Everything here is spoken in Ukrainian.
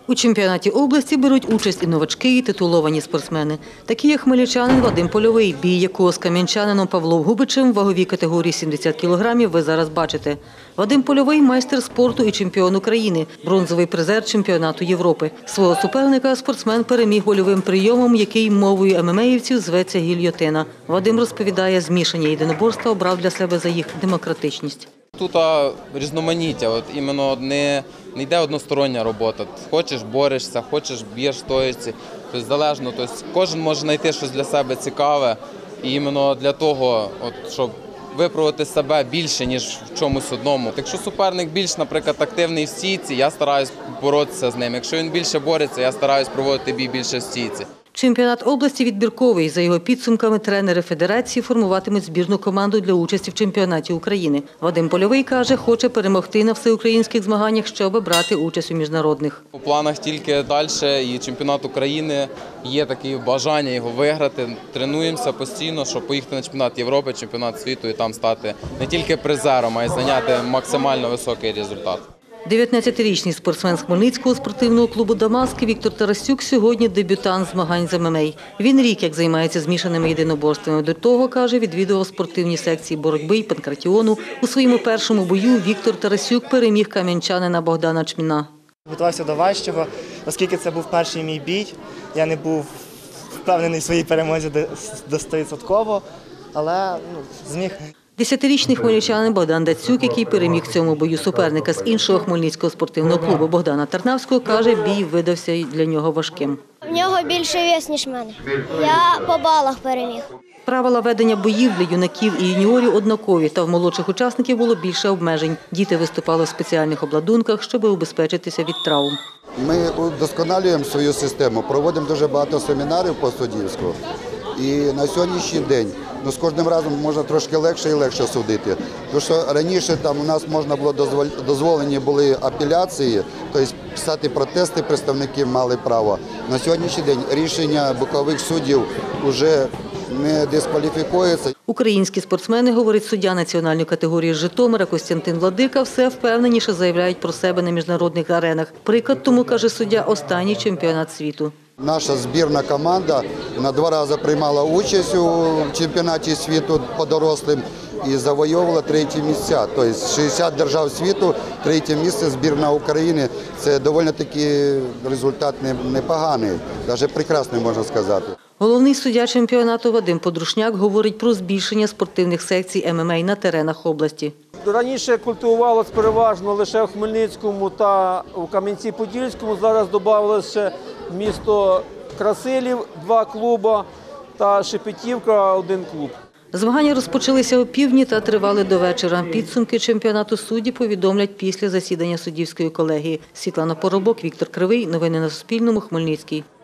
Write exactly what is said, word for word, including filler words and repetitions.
У чемпіонаті області беруть участь і новачки, і титуловані спортсмени. Такі як хмельничанин Вадим Польовий, бій якого з кам'янчанином Павлом Губичем в ваговій категорії сімдесят кілограмів ви зараз бачите. Вадим Польовий – майстер спорту і чемпіон України, бронзовий призер чемпіонату Європи. Свого суперника спортсмен переміг больовим прийомом, який мовою емемеївців зветься гільйотина. Вадим розповідає, змішання єдиноборства обрав для себе за їх демократичність. Тут а, різноманіття, от іменно не, не йде одностороння робота. Хочеш – борешся, хочеш – б'єш стоячи. Тобто залежно, тобто кожен може знайти щось для себе цікаве. І іменно для того, от, щоб випробувати себе більше, ніж в чомусь одному. Якщо суперник більш, наприклад, активний в стійці, я стараюсь боротися з ним. Якщо він більше бореться, я стараюсь проводити бій більше в стійці. Чемпіонат області відбірковий. За його підсумками, тренери федерації формуватимуть збірну команду для участі в чемпіонаті України. Вадим Польовий каже, хоче перемогти на всеукраїнських змаганнях, щоб брати участь у міжнародних. У планах тільки далі, і чемпіонат України, є таке бажання його виграти. Тренуємося постійно, щоб поїхати на чемпіонат Європи, чемпіонат світу і там стати не тільки призером, а й зайняти максимально високий результат. дев'ятнадцятирічний спортсмен з Хмельницького спортивного клубу «Дамаск» Віктор Тарасюк сьогодні дебютант змагань з ем ем а. Він рік як займається змішаними єдиноборствами. До того, каже, відвідував спортивні секції боротьби і панкратіону. У своєму першому бою Віктор Тарасюк переміг кам'янчанина Богдана Чміна. Готувався до важчого, оскільки це був перший мій бій. Я не був впевнений в своїй перемозі до ста відсотків, але ну, зміг. Десятирічний хмельничанин Богдан Дацюк, який переміг в цьому бою суперника з іншого хмельницького спортивного клубу Богдана Тарнавського, каже, бій видався для нього важким. В нього більше вес, ніж в мене. Я по балах переміг. Правила ведення боїв для юнаків і юніорів однакові, та в молодших учасників було більше обмежень. Діти виступали в спеціальних обладунках, щоб убезпечитися від травм. Ми удосконалюємо свою систему, проводимо дуже багато семінарів по суддівству. І на сьогоднішній день ну, з кожним разом можна трошки легше і легше судити. Тому що раніше там у нас можна було дозволені були апеляції, тобто писати протести представників мали право. На сьогоднішній день рішення бокових суддів вже не дискваліфікується. Українські спортсмени, говорить суддя національної категорії з Житомира Костянтин Владика, все впевненіше заявляють про себе на міжнародних аренах. Приклад тому, каже суддя, останній чемпіонат світу. Наша збірна команда на два рази приймала участь у чемпіонаті світу по дорослим і завойовувала треті місця. Тобто шістдесят держав світу, третє місце збірна України. Це доволі таки результат непоганий, навіть прекрасний, можна сказати. Головний суддя чемпіонату Вадим Подрушняк говорить про збільшення спортивних секцій ем ем а на теренах області. Раніше культивувалося переважно лише в Хмельницькому та у Кам'янці-Подільському. Зараз додавалося ще місто Красилів, два клуби, та Шепетівка, один клуб. Змагання розпочалися о півдні та тривали до вечора. Підсумки чемпіонату судді повідомлять після засідання суддівської колегії. Світлана Поробок, Віктор Кривий. Новини на Суспільному. Хмельницький.